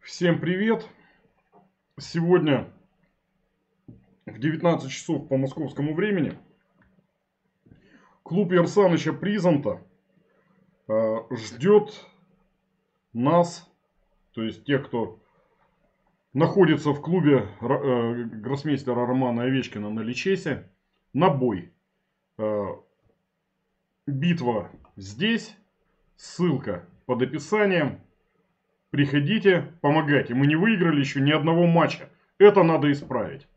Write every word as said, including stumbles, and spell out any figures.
Всем привет! Сегодня в девятнадцать часов по московскому времени клуб Ярсаныча Призанта э, ждет нас, то есть тех, кто находится в клубе э, гроссмейстера Романа Овечкина на Личесе, на бой. Э, битва здесь, ссылка под описанием. Приходите, помогайте. Мы не выиграли еще ни одного матча. Это надо исправить.